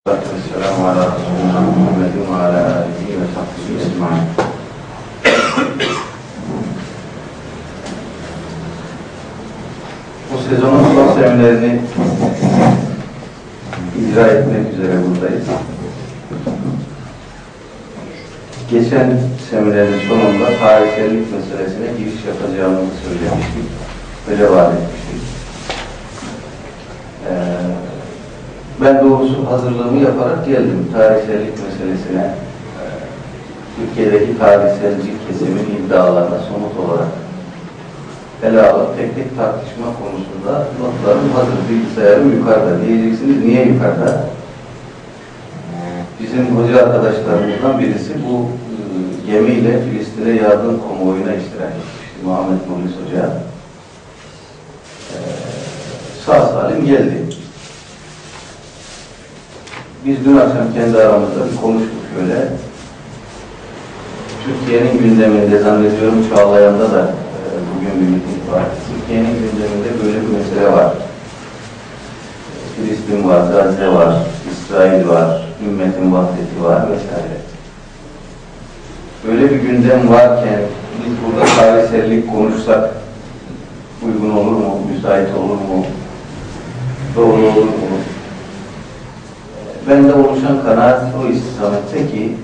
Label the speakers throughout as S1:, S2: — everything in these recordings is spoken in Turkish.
S1: Esselamu ala Resulullah Muhammedin ve ala alihi ve sahbihi ecmaîn. Bu sezonun son seminerini icra etmek üzere buradayız. Geçen seminerin sonunda tarihsellik meselesine giriş yapacağımızı söylemiştik. Öyle vaat etmiştik. Ben doğrusu hazırlığımı yaparak geldim tarihsellik meselesine. Türkiye'deki tarihselci kesimin iddialarına somut olarak ele alıp tek tek tartışma konusunda notlarım hazır, bilgisayarım yukarıda. Diyeceksiniz, niye yukarıda? Bizim hoca arkadaşlarımızdan birisi bu gemiyle Filistin'e yardım konvoyuna iştirak etmişti. Muhammed Mulis Hoca. Sağ salim geldi. Biz dün akşam kendi aramızda bir konuştuk şöyle. Türkiye'nin gündeminde, zannediyorum Çağlayan'da da bugün bir miting var. Türkiye'nin gündeminde böyle bir mesele var. Filistin var, Gazze var, İsrail var, ümmetin vahdeti var vesaire. Böyle bir gündem varken biz burada tarihsellik konuşsak uygun olur mu, müsait olur mu, doğru olur mu? Bende oluşan kanaat o istikamette ki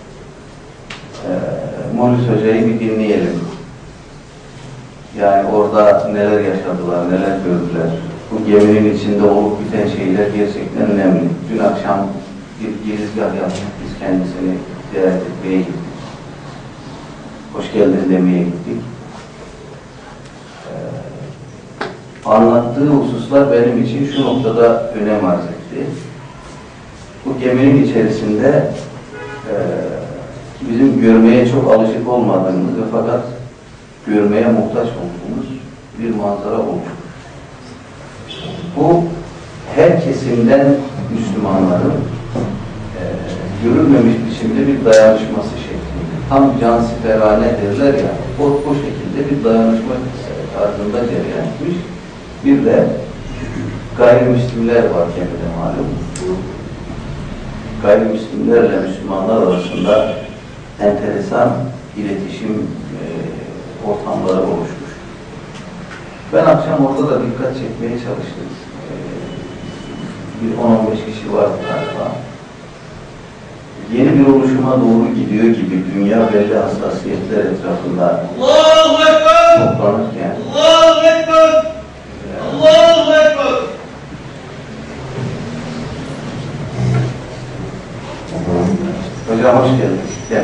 S1: Mulis Hoca'yı bir dinleyelim. Yani orada neler yaşadılar, neler gördüler. Bu geminin içinde olup biten şeyler gerçekten önemli. Dün akşam bir girizgah yaptık. Biz kendisini ziyaret etmeye gittik. Hoş geldin demeye gittik. Anlattığı hususlar benim için şu noktada önem arz etti. Bu geminin içerisinde bizim görmeye çok alışık olmadığımız ve fakat görmeye muhtaç olduğumuz bir manzara oluşur. Bu her kesimden Müslümanların görülmemiş biçimde bir dayanışması şeklinde. Tam cansiperane derler ya, o şekilde bir dayanışma tarzında cereyan etmiş. Bir de gayrimüslimler var gemide malum. Gayrimüslimlerle Müslümanlar arasında enteresan iletişim ortamları oluşmuş. Ben akşam orada da dikkat çekmeye çalıştım. Bir 10-15 kişi vardı galiba. Yeni bir oluşuma doğru gidiyor gibi dünya belli hassasiyetler etrafında toplanırken
S2: Allahu Ekber! Allahu Ekber!
S1: Hocam hoş geldin. Gel.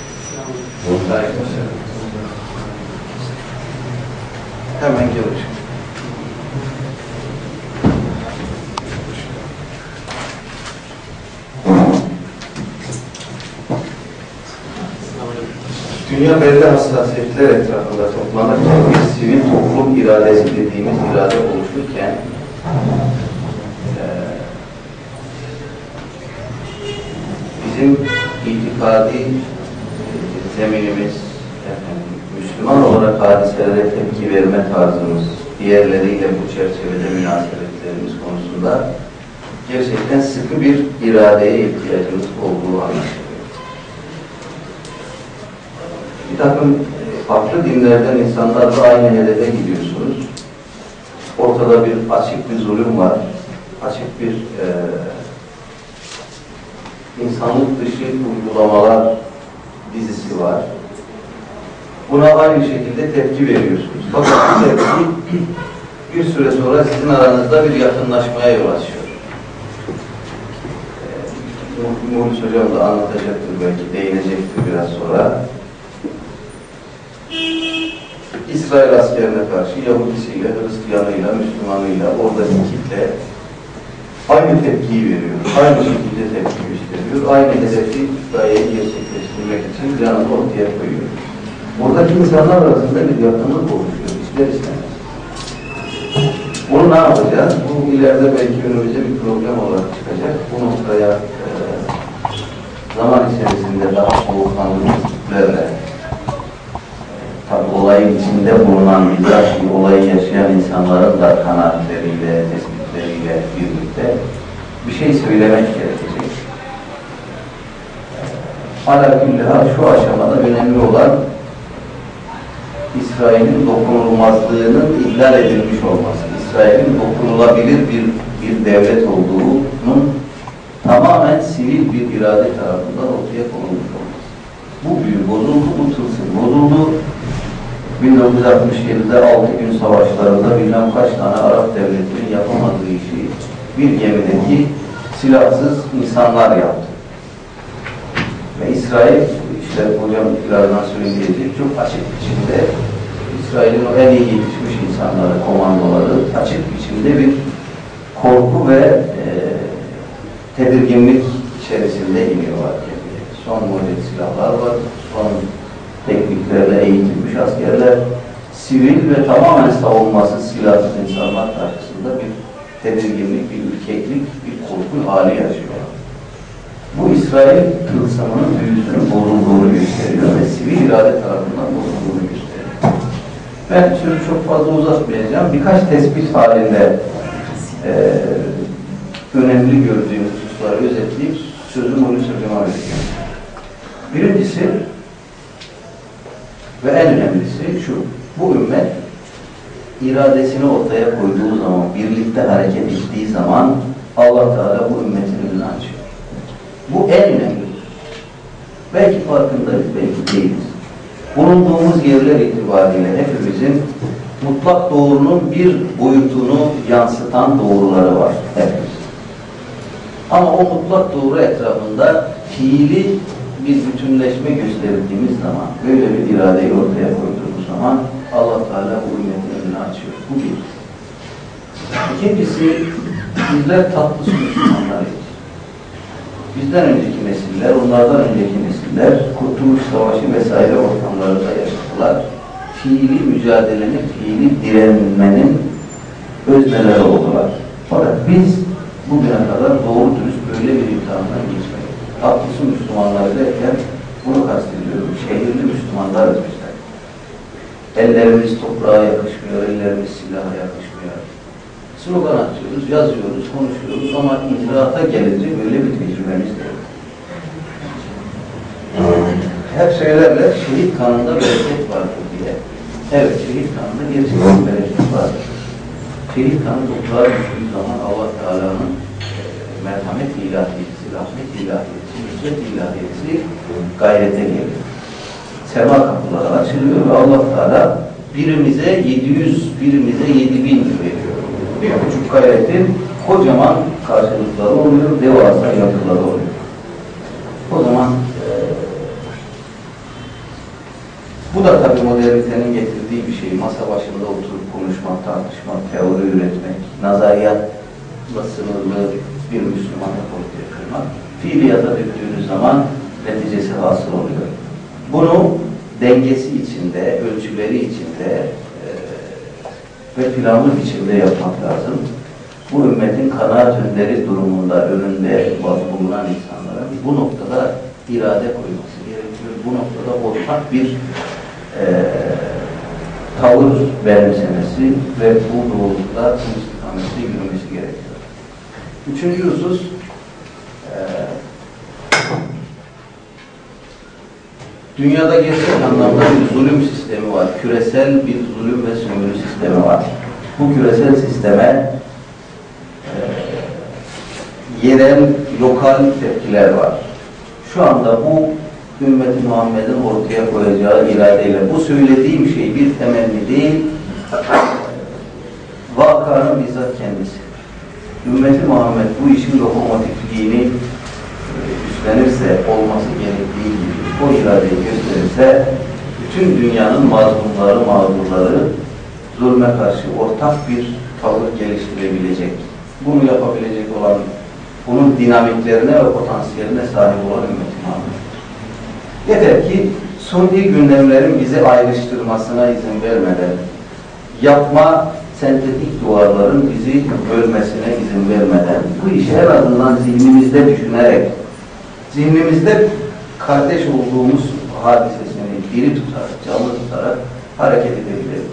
S1: Hemen gel hocam. Dünya belli hassasiyetler etrafında toplanırken bir sivil toplum iradesi dediğimiz irade oluşurken bizim itikadi zeminimiz, Müslüman olarak hadiselere tepki verme tarzımız, diğerleriyle bu çerçevede münasebetlerimiz konusunda gerçekten sıkı bir iradeye ihtiyacımız olduğu anlaşılıyor. Bir takım farklı dinlerden insanlarla aynı hedefe gidiyorsunuz. Ortada bir açık bir zulüm var, açık bir insanlık dışı uygulamalar dizisi var. Buna aynı şekilde tepki veriyorsunuz. Fakat bu tepki bir süre sonra sizin aranızda bir yakınlaşmaya yol açıyor. Mulis Hocam da anlatacaktır belki, değinecektir biraz sonra. İsrail askerine karşı Yahudisiyle, Hristiyanıyla, Müslümanıyla oradaki kitle aynı tepkiyi veriyor. Aynı şekilde tepki gösteriyor. Aynı hedefi, gayeyi gerçekleştirmek için canını ortaya koyuyor. Buradaki insanlar arasında bir yakınlık oluşuyor. İster istemez. Bunu ne yapacağız? Bu ileride belki önümüze bir problem olarak çıkacak. Bu noktaya zaman içerisinde daha soğukkanlı tiplerle tabi olayın içinde bulunan bizzat olayı yaşayan insanların da kanaatleriyle, tespitleriyle birlikte bir şey söylemek gerekecek. Alaküllâh şu aşamada önemli olan İsrail'in dokunulmazlığının ihlal edilmiş olması, İsrail'in dokunulabilir bir devlet olduğunun tamamen sivil bir irade tarafından ortaya konulmuş olması. Bu büyü bozuldu, bu tılsım bozuldu. 1967'de 6 gün savaşlarında bilmem kaç tane Arap devletinin yapamadığı işi bir gemideki silahsız insanlar yaptı. Ve İsrail, işte hocam birazdan söyleyecek, çok açık biçimde İsrail'in o en iyi yetişmiş insanları, komandoları açık biçimde bir korku ve tedirginlik içerisinde iniyorlar. Son model silahlar var, son tekniklerle eğitilmiş askerler, sivil ve tamamen savunmasız silahsız insanlar karşısında bir tedirginlik, bir ürkeklik, bir korku hali yaşıyorlar. Bu İsrail tılsımının büyüsünün bozulduğunu gösteriyor ve sivil irade tarafından bozulduğunu gösteriyor. Ben sözü çok fazla uzatmayacağım. Birkaç tespit halinde önemli gördüğüm hususları özetleyip sözümü hocama vereceğim. Birincisi ve en önemlisi şu: bu ümmet iradesini ortaya koyduğu zaman, birlikte hareket ettiği zaman Allah Teala bu ümmetin önünü açıyor. Bu en önemli. Belki farkındayız, belki değiliz. Bulunduğumuz yerler itibariyle hepimizin mutlak doğrunun bir boyutunu yansıtan doğruları var hepimiz. Ama o mutlak doğru etrafında fiili bir bütünleşme gösterdiğimiz zaman, böyle bir iradeyi ortaya koyduğumuz zaman Allah Teala bu ümmetin önünü açıyor. Bu bir. İkincisi, bizler tatlı su Müslümanlarıyız. Bizden önceki nesiller, onlardan önceki nesiller Kurtuluş Savaşı vesaire ortamlarında yaşadılar. Fiili mücadelenin, fiili direnmenin özneleri oldular. Fakat biz bugüne kadar doğru dürüst böyle bir imtihandan geçmedik. Tatlısı Müslümanları derken bunu kastediyorum. Şehirli Müslümanlarız bizler. Ellerimiz toprağa yakışmıyor, ellerimiz silaha yakışmıyor. Slogan atıyoruz, yazıyoruz, konuşuyoruz ama icraata gelince böyle bir tecrübemiz de yok. Hep söylerler, şehit kanında bereket vardır diye. Evet, şehit kanında gerçekten bereket vardır. Şehit kanı toprağa düştüğü zaman Allah Teala'nın merhamet ilahiyesi, rahmet ilahiyesi, nusret ilahiyesi gayrete geliyor. Sema kapıları açılıyor ve Allah Teala birimize 700, birimize 7000 veriyor. Bir küçük gayretin kocaman karşılıkları oluyor, devasa yapıları oluyor. O zaman bu da tabii modernitenin getirdiği bir şey. Masa başında oturup konuşmak, tartışmak, teori üretmek, nazariyatla sınırlı bir Müslümanlık ortaya koymak. Fiiliyata döktüğünüz zaman neticesi hasıl oluyor. Bunu dengesi içinde, ölçüleri içinde ve planlı biçimde yapmak lazım. Bu ümmetin kanaat önderi durumunda önünde bulunan insanların bu noktada irade koyması gerekiyor. Bu noktada ortak bir tavır benimsemesi ve bu doğrultuda istikamette yürümesi gerekiyor. Üçüncü husus, dünyada gerçek anlamda bir zulüm sistemi var. Küresel bir zulüm ve sömürü sistemi var. Bu küresel sisteme yerel, lokal tepkiler var. Şu anda bu Ümmet-i Muhammed'in ortaya koyacağı iradeyle bu söylediğim şey bir temenni değil, vakanın bizzat kendisi. Ümmet-i Muhammed bu işin lokomotifliğini üstlenirse, olması gerektiği gibi o iradeyi gösterirse, bütün dünyanın mazlumları, mağdurları zulme karşı ortak bir tavır geliştirebilecek. Bunu yapabilecek olan, bunun dinamiklerine ve potansiyeline sahip olan Ümmet-i Muhammed. Yeter ki suni gündemlerin bizi ayrıştırmasına izin vermeden, yapma sentetik duvarların bizi bölmesine izin vermeden, bu işi en azından zihnimizde düşünerek, zihnimizde kardeş olduğumuz hadisesini diri tutarak, canlı tutarak hareket edebiliriz.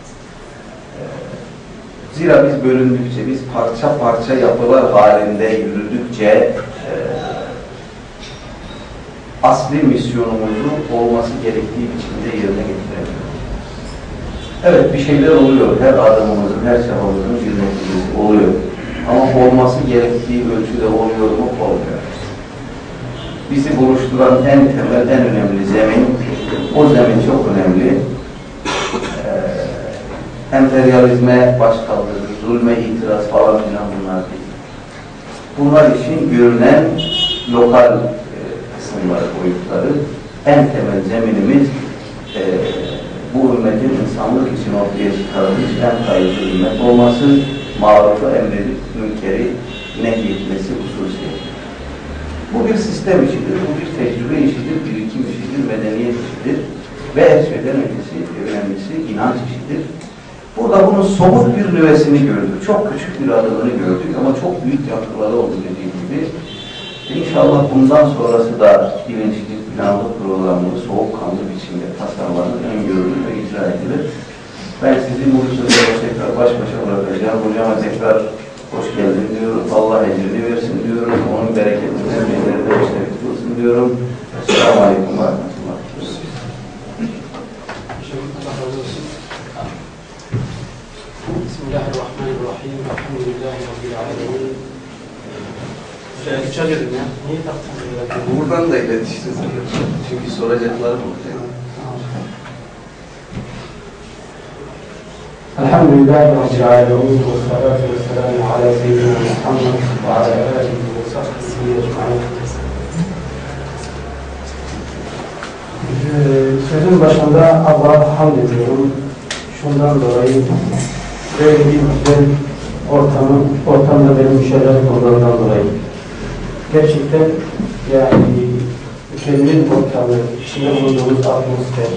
S1: Zira biz bölündükçe, biz parça parça yapılar halinde yürüdükçe asli misyonumuzu olması gerektiği biçimde yerine getiremiyoruz. Evet, bir şeyler oluyor. Her adımımızın, her çabamızın bir neticesi oluyor. Ama olması gerektiği ölçüde oluyor mu? Olmuyor. Bizi buluşturan en temel, en önemli zemin, o zemin çok önemli. Emperyalizme baş kaldırır, zulme itiraz falan filan bunlar değil. Bunlar için görünen lokal kısımları, boyutları, en temel zeminimiz bu ümmetin insanlık için ortaya çıkarılmış en hayırlı ümmet olması, marufu emredip münkeri nehyetmesi hususiyeti. Bu bir sistem işidir, bu bir tecrübe işidir, birikim işidir, medeniyet işidir ve her şeyden ötesi, önemlisi inanç işidir. Burada bunun somut bir nüvesini gördük. Çok küçük bir adımını gördük ama çok büyük yankıları oldu dediğim gibi. İnşallah bundan sonrası da bilinçli, planlı, programlı, soğukkanlı biçimde tasarlanır, öngörülür ve icra edilir. Ben sizi bu sözlerle tekrar baş başa bırakacağım. Hocama tekrar hoş geldin diyorum. Allah ecrini versin diyorum. Onun bereketinden bizleri de müşterek kılsın diyorum. Esselamu Aleyküm ve Rahmetullah.
S3: Bismillahirrahmanirrahim. Elhamdülillahi Rabbil alemin. Dikkat edin ya. Niye taktın?
S1: Buradan da iletişiriz. Çünkü soracaklarım olacak.
S3: Elhamdülillahi Rabbil alemin. Ve salatu ve selamu ala seyyidina Muhammed ve ala alihi ve sahbihi ecmaîn. Sözün başında Allah'a hamd ediyorum. Şundan dolayı böyle bir güzel ortamda benim müşerref olduğundan dolayı. Gerçekten yani mükemmel ortamı, içinde bulunduğumuz atmosfer.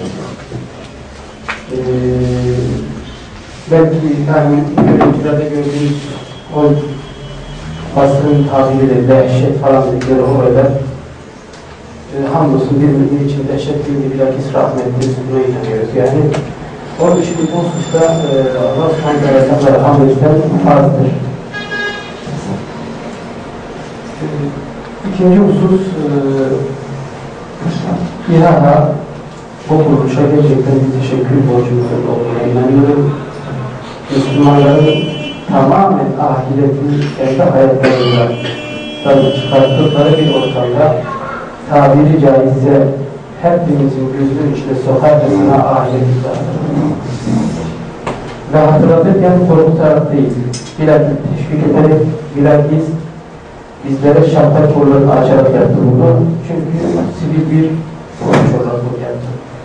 S3: Belki yani görüntülerde gördüğümüz o basının tabiriyle dehşet falan dedikleri orada hamdolsun birbirinin için dehşet değil de bilakis rahmetli üstüne inanıyoruz. Yani onun için bu hususta Allah subhanahu ve teala hamd etsen azdır. İkinci husus İHA bu kuruluşa gerçekten bir teşekkür borcumuzun olduğuna inanıyorum. Müslümanların tamamen ahiretini kendi hayatlarında çıkarttıkları bir ortamda tabiri caizse hepimizin gözünün içine sokarcasına ahireti çıkartır. Ve hatırlatırken korkutarak değil, bilakis teşvik ederek, bilakis bizlere şartlar kollarını açarak yaptı bunu. Çünkü sivil bir sonuç olarak bunu yaptı.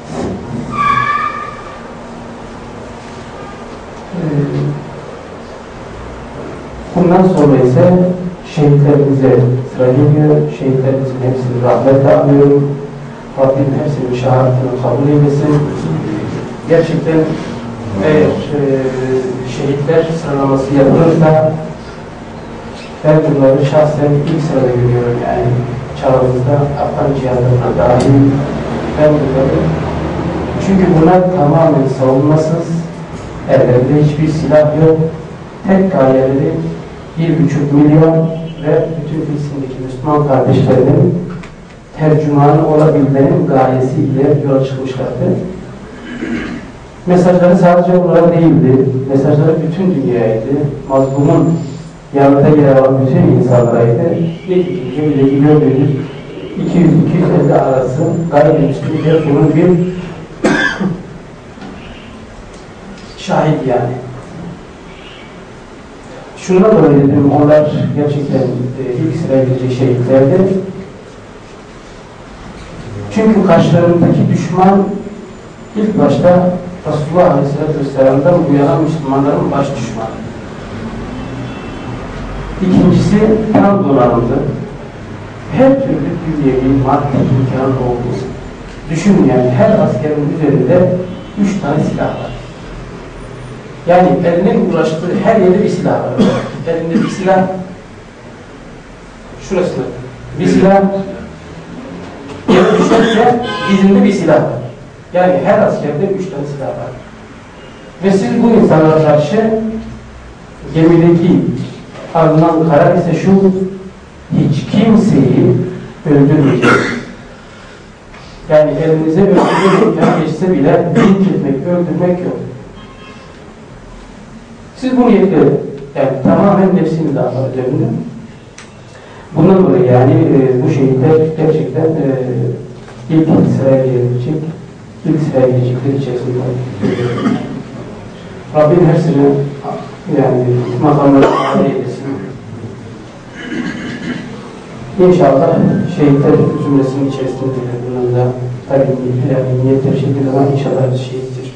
S3: Bundan sonra ise şehitlerimize sıra geliyor. Şehitlerimizin hepsini rahmetle anıyorum. Rabbim hepsinin şehadatını kabul eylesin. Gerçekten eğer şehitler sıralaması yapılırsa ben bunları şahsen ilk sırada görüyorum yani çağımızda Afgan cihadına dahil ben bunları çünkü bunlar tamamen savunmasız, ellerinde hiçbir silah yok, tek gayeleri 1,5 milyon ve bütün Filistin'deki Müslüman kardeşlerinin tercümanı olabilmenin gayesiyle yola çıkmışlardı. Mesajları sadece onlara değildi, mesajları bütün dünyaydı, mazlumun yanında yer alan bütün insanlaraydı. Nitekim gemideki gördüğünüz 200-250 arası gayrimüslimler bunun bir şahit yani. Şuna dolayı dedim, onlar gerçekten ilk sıraya girecek şehitlerdi. Çünkü karşılarındaki düşman ilk başta Resulullah Aleyhisselatü Vesselam'dan bu yana Müslümanların baş düşmanı. İkincisi tam donanımlı. Her türlü dünyevi maddi imkanı olduğu. Düşünün yani her askerin üzerinde 3 tane silah var. Yani eline ulaştığı her yerde bir silah var. Elinde bir silah, şurasında bir silah, yere düşerse dizinde bir silah var. Yani her askerde 3 tane silah var. Ve siz bu insanlara karşı gemideki alınan karar ise şu, hiç kimseyi öldürmeyeceksiniz. Yani elinize öldürmek imkanı geçse bile linç etmek, öldürmek yok. Siz bu niyetle, yani tamamen nefsini dağlar üzerinde. Bundan dolayı yani bu şehitler gerçekten ilk sıraya gelecek, ilk sıraya gelecekler içerisinde. Rabbim her sene yani makamları âli eylesin. İnşallah şehitler cümlesinin içerisindedir. Bunun da tabii yani niyetleri şekilde zaman inşallah şehittir.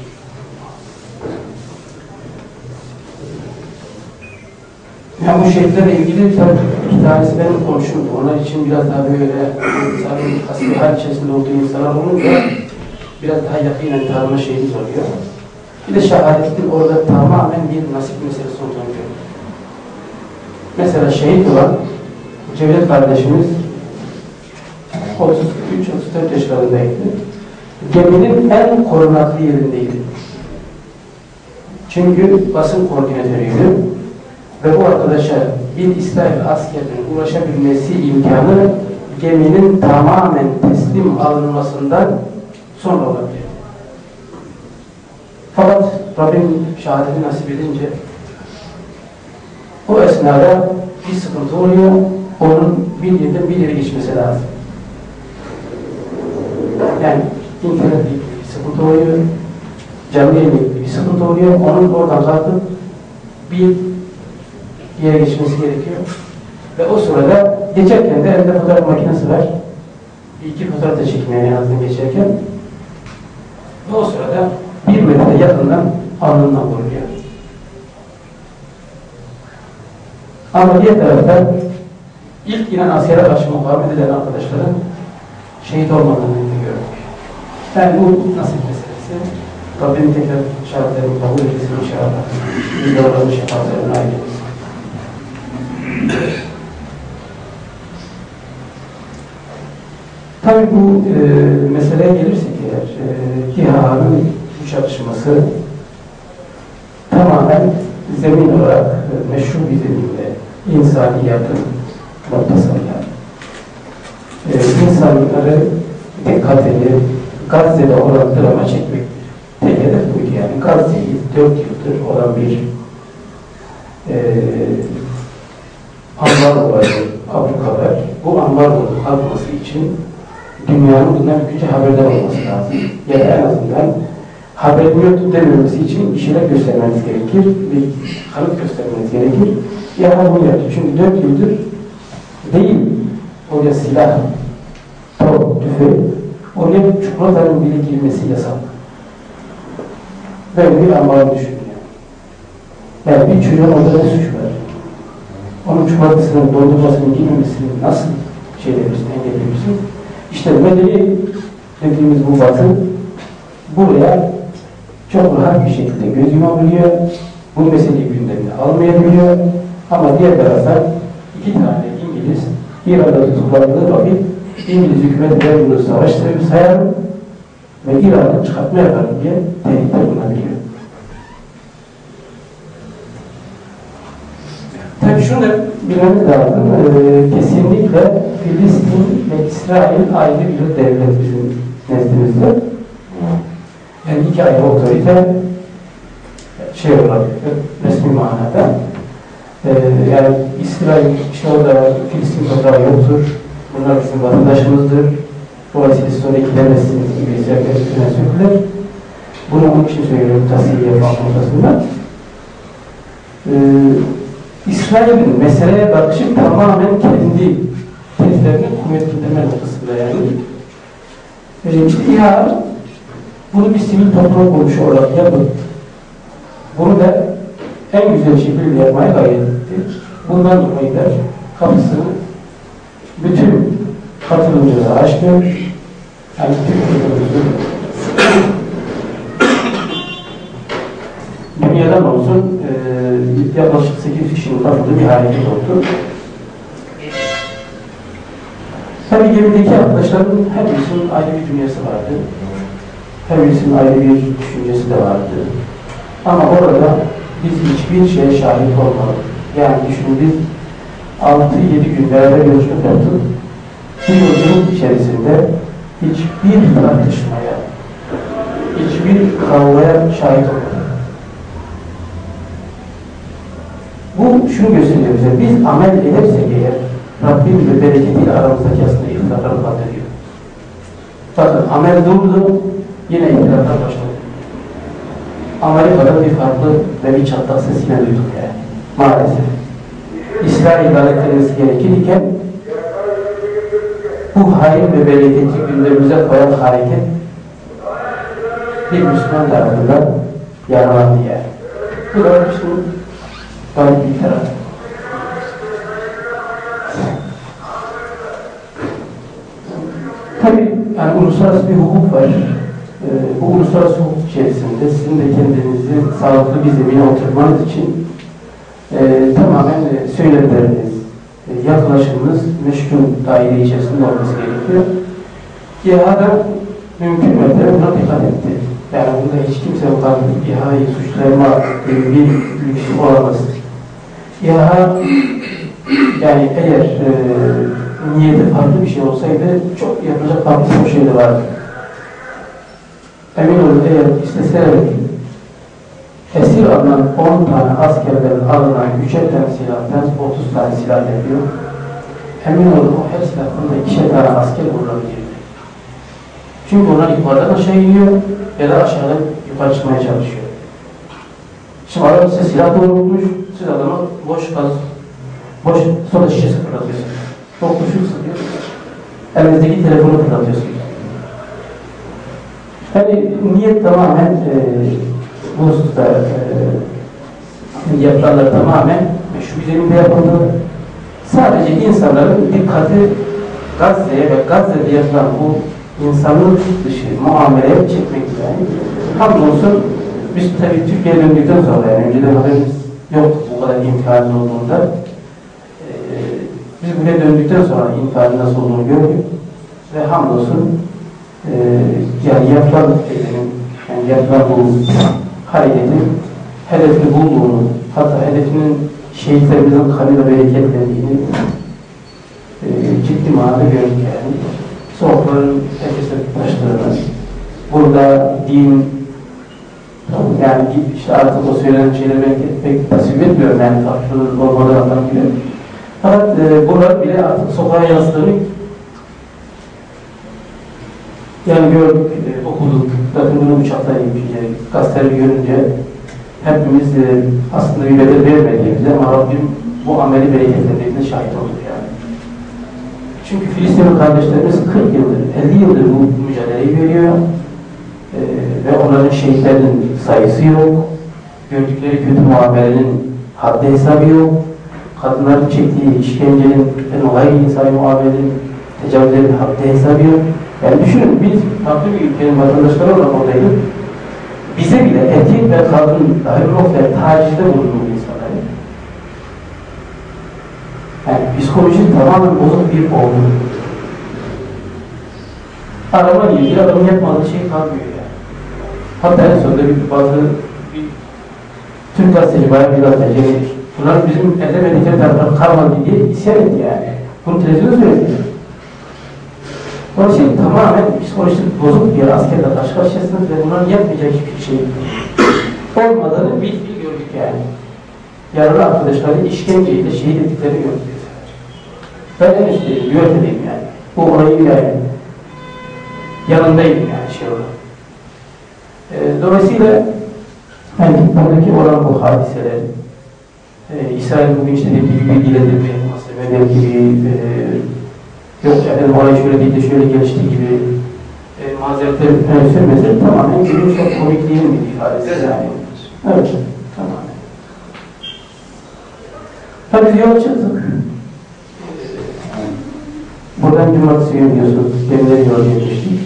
S3: Yani bu şehitlerle ilgili tabii iki tanesi benim konuşumdu. Onlar için biraz daha böyle insanın asli hal içerisinde olduğu insanlar olunca biraz daha yakinen tanıma şeyimiz oluyor. Bir de şehadetin orada tamamen bir nasip meselesi olduğunu görüyoruz. Mesela şehit olan Cevdet kardeşimiz 33-34 yaşlarındaydı. Geminin en korunaklı yerindeydi. Çünkü basın koordinatörüydü. Ve bu arkadaşa bir İsrail askerinin ulaşabilmesi imkanı geminin tamamen teslim alınmasından sonra olabilir. Fakat Rabbim şehadeti nasip edince o esnada bir sıkıntı oluyor. Onun bir yerden bir yere geçmesi lazım. Yani internet bir sıkıntı oluyor. Canlı yayın bir sıkıntı oluyor. Onun oradan kalkıp bir yere geçmesi gerekiyor. Ve o sırada geçerken de elinde fotoğraf makinesi var. Bir iki fotoğraf da çekmeye en azından geçerken. Ve o sırada bir metre yakından alnından vuruluyor. Ama diğer taraftan ilk inen askere karşı mukavemet eden arkadaşların şehit olmadığını gördük. Yani bu nasip meselesi. Rabbim tekrar şahitlerini kabul etsin inşallah. Biz de oranın şefaatlerine ayrılırız. Tabii bu meseleye gelirsek eğer İHA'nın bu çalışması tamamen zemin olarak meşru bir zeminde insaniyatın noktasında insanları dikkatini Gazze'de olan drama çekmektir. Tek hedef buydu yani. Gazze'yi 4 yıldır olan bir ambargo var, Afrikalar. Bu ambargonun kalkması için dünyanın bundan gücü haberdar olması lazım. Ya da en azından haberin yoktu dememesi için bir şeyler göstermeniz gerekir. Bir kanıt göstermeniz gerekir. Ya bunu yaptı. Çünkü 4 yıldır değil, oraya silah, top, tüfek, oraya çikolatanın bile girmesi yasak. Böyle bir ambargo düşünüyor. Yani bir çocuğun orada ne suç var? Onun çikolatasının, dondurmasının girmemesini nasıl engelleyebilirsin? İşte medeni dediğimiz bu batı buraya çok rahat bir şekilde göz yumabiliyor. Bu meseleyi gündemine almayabiliyor. Ama diğer taraftan 2 tane İngiliz İran'da tutuklandığı vakit İngiliz hükümetleri bunu savaş sebebi sayar ve İran'ı çıkartma yaparım diye tehditte bulunabiliyor. Tabii şunu da bilmemiz lazım. Kesinlikle Filistin ve İsrail ayrı bir devlet bizim nezdimizde. Yani 2 ayrı otorite olarak resmi manada. Yani İsrail işte orada Filistin toprağı yoktur. Bunlar bizim vatandaşımızdır. Dolayısıyla siz oraya gidemezsiniz gibi İsrail'e söylediler. Bunu onun için söylüyorum tasfiye yapmak noktasında. İsrail'in meseleye bakışı tamamen kendi tezlerini kuvvetlendirme noktasında yani. İşte İHA bunu bir sivil toplum kuruluşu olarak yapıp bunu da en güzel şekilde yapmaya gayret etti. Bundan dolayı da kapısını bütün katılımcılara açtı. Yani dünyadan olsun yaklaşık 8 kişinin katıldığı bir hareket oldu. Tabii gemideki arkadaşların her birisinin ayrı bir dünyası vardı. Her birisinin ayrı bir düşüncesi de vardı. Ama orada biz hiçbir şeye şahit olmadık. Yani düşünün biz 6-7 gün beraber yolculuk yaptık. Bu yolculuk içerisinde hiçbir tartışmaya, hiçbir kavgaya şahit olmadık. Bu şunu gösteriyor bize, biz amel edersek eğer, Rabbim ve bereketiyle aramızdaki aslında ihtilafları kaldırıyor. Bakın amel durdu, yine ihtilaflar başladı. Amerika'da bir farklı ve bir çatlak sesine duyduk yani, maalesef. İsrail ibadet gerekirken, bu hain ve bereketi gündemimize koyan hareket, bir Müslüman tarafından yaralandı yani. Bu da Müslüman garip bir taraf. Tabii yani uluslararası bir hukuk var. Bu uluslararası hukuk içerisinde sizin de kendinizi sağlıklı bir zemine oturmanız için tamamen söylemleriniz, yaklaşımınız meşru daire içerisinde olması gerekiyor. İHA'da mümkün mertebe buna dikkat etti. Yani burada hiç kimse İHA'yı suçlama gibi bir lüksü olamaz. İHA yani eğer niyeti farklı bir şey olsaydı çok yapacak farklı bir şey de vardı. Emin olun eğer isteseler esir alınan 10 tane askerlerin alınan 3'er tane silahtan 30 tane silah yapıyor. Emin olun o her silahında 2'şer tane asker vurulabilir. Çünkü onlar yukarıdan aşağı iniyor ya da aşağıdan yukarı çıkmaya çalışıyor. Şimdi adam size silah doğrulmuş, siz adama boş soda şişesi fırlatıyorsunuz. Çok kuşuk sıkıyor. Elinizdeki telefonu fırlatıyorsunuz. Yani niyet tamamen bu hususta yapılanlar tamamen meşru bir zeminde yapıldı. Sadece insanların dikkati Gazze'ye ve Gazze'de yapılan bu insanlık dışı muameleye çekmek yani. Hamdolsun biz tabii Türkiye'ye döndükten sonra yani önceden haberimiz yoktu bu kadar imkanı olduğunda. Biz buraya döndükten sonra imkanı nasıl olduğunu gördük ve hamdolsun yani yapılan bu hareketin hedefini bulduğunu, hatta hedefinin şehitlerimizin kanıyla bereketlendiğini ciddi manada gördük yani. Soğukların herkese taştığını, burada din, yani işte artık o söylenen şeyleri ben pek tasvip etmiyorum yani farklı olmadan anlamıyorum. Fakat bunlar bile artık sokağa yansıdığını yani gördük, okuduk, zaten bunu uçaktan yiyince, gazeteleri görünce hepimiz aslında bir bedel vermediğimizde ama Rabbim bu ameli bereketlendiğine şahit olduk yani. Çünkü Filistinli kardeşlerimiz 40 yıldır, 50 yıldır bu mücadeleyi veriyor ve onların şehitlerinin sayısı yok, gördükleri kötü muamelenin haddi hesabı yok, kadınların çektiği işkencenin en gayri insani muamelenin tecavüzlerin haddi hesabı yok. Yani düşünün, biz farklı bir ülkenin vatandaşları olarak oradaydık. Bize bile erkek ve kadın dahil noktaya tacizde bulunduğu insanlar. Yani psikolojisi tamamen bozuk bir olgu. Arama ilgili adamın yapmadığı şey kalmıyor yani. Hatta en sonunda bir Türk gazeteci, bayağı bir gazeteci, bunların bizim edemedikleri tarafından kalmadı diye isyan etti yani. Bunu televizyonda söyledi. Dolayısıyla tamamen psikolojisi bozuk bir askerle karşı karşıyasınız ve bunların yapmayacağı hiçbir şey olmadığını bil gördük yani. Yaralı arkadaşları işkenceyle şehit ettiklerini gördük. Ben en üstteyim, güvertedeyim yani. Bu olayın yani yanındayım yani şey olarak. Dolayısıyla yani buradaki olan bu hadiseler İsrail bugün işte dediği gibi bilgilendirme yapması ve belki yok efendim olay şöyle değil de şöyle gelişti gibi mazeretleri önemsemesi tamamen günün çok komikliğinin bir ifadesi yani. Evet, tamamen. Tabii yola çıktık. Buradan cumartesi günü biliyorsunuz, gemileri yola geçmiştik.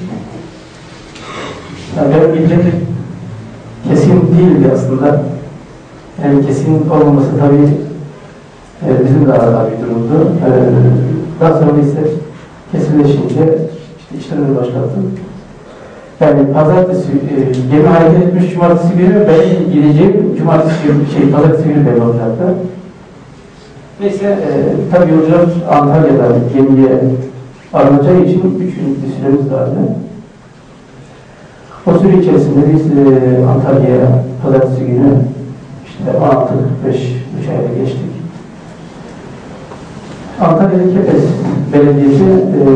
S3: Yani benim bildiğim kesin değildi aslında. Yani kesin olmaması tabii bizim de arada bir durumdu. Daha sonra ise kesinleşince işte işlemleri başlattım. Yani pazartesi gemi hareket etmiş cumartesi günü ben gideceğim cumartesi günü pazartesi günü belli olacaktı. Neyse tabii yolcular Antalya'da gemiye alınacağı için 3 günlük bir süremiz vardı. O süre içerisinde biz Antalya'ya pazartesi günü işte 16.45 uçağıyla geçtik. Antalya'da Kepez Belediyesi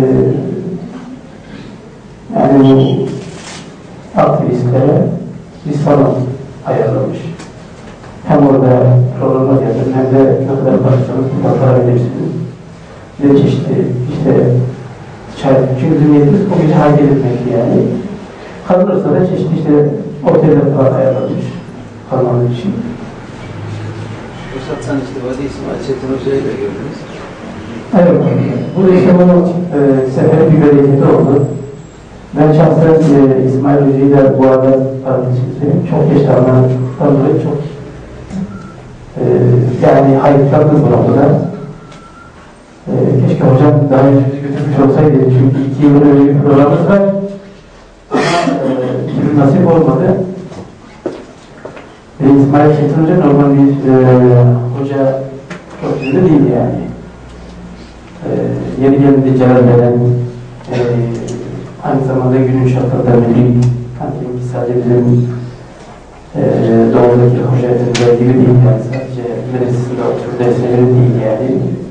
S3: yani bu aktivistlere bir salon ayarlamış. Hem orada programa geldim hem de ne kadar parçalarınız bir para verirsiniz. Bir de çeşitli işte çay, çünkü niyetimiz o gece hareket etmekti yani. Kalırsa da çeşitli işte oteller falan ayarlamış kalmanın için.
S4: Fırsattan istifade İsmail Çetin Hoca'yı da gördünüz.
S3: Evet, bu işte bunun seferi bir bereketi oldu. Ben şahsen İsmail Hoca'yı da bu arada çok geç tanıdıktan dolayı çok yani hayıflandım bu noktada. Keşke hocam daha önce bizi götürmüş olsaydı çünkü 2 yıl önce bir programımız var. Bir türlü nasip olmadı. İsmail Çetin Hoca normal bir hoca profesörü değil yani. Yeni geldiğinde Celal Belen, aynı zamanda günün şartlarında müdürlük, hani sadece bizim doğudaki hoca efendiler gibi değil yani, sadece medresesinde oturup dersleri değil yani.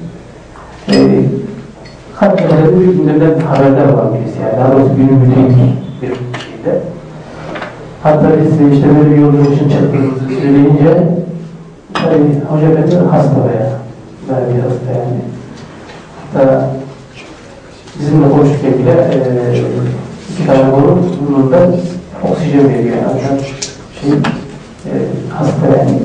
S3: Kadınların bir gündemden haberdar olan birisi yani, daha doğrusu günün müdürlük bir şeyde. Hatta biz işte böyle bir yolculuk için çıktığımızı söyleyince, hoca efendi hasta veya bir hasta yani. Hatta bizimle konuşurken bile 2 tane boru burnunda oksijen veriyor yani. Hasta yani.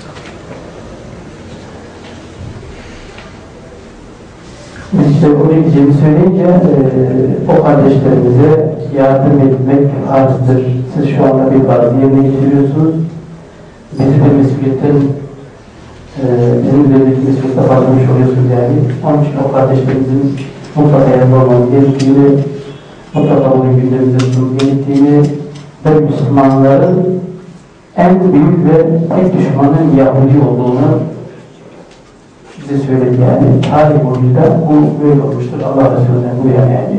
S3: Biz işte oraya gideceğimi söyleyince o kardeşlerimize yardım etmek farzdır. Siz şu anda bir farzı yerine getiriyorsunuz. Bizi de mesuliyetten bizim üzerindeki mesuliyete fazlamış oluyorsunuz yani. Onun için o kardeşlerimizin mutlaka yanında olmamız gerektiğini, mutlaka bunu gündemimize tutmamız gerektiğini ve Müslümanların en büyük ve tek düşmanın Yahudi olduğunu bize söyledi yani. Tarih boyunca bu böyle olmuştur. Allah Resulü'nden bu yani.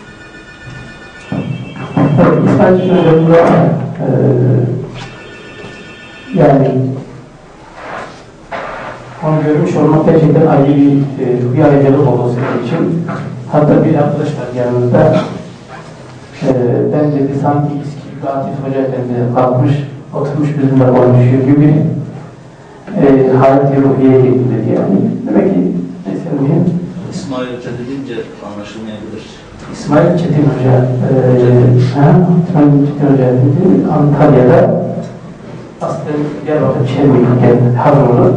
S3: Evet, İsmail Hoca'mda yani onu görmüş olmak gerçekten ayrı bir ayrıcalık oldu senin için. Hatta bir arkadaş var yanımızda. Ben dedi sanki Atif Hoca Efendi kalkmış, oturmuş bizimle konuşuyor gibi hayat ruhiyeye girdi dedi yani. Demek ki neyse mühim.
S4: İsmail Hoca dedince anlaşılmayabilir.
S3: İsmail Çetin Hoca, İsmail Çetin Hoca dedi, Antalya'da aslında Diyarbakır Çermi'nin Hazırlı.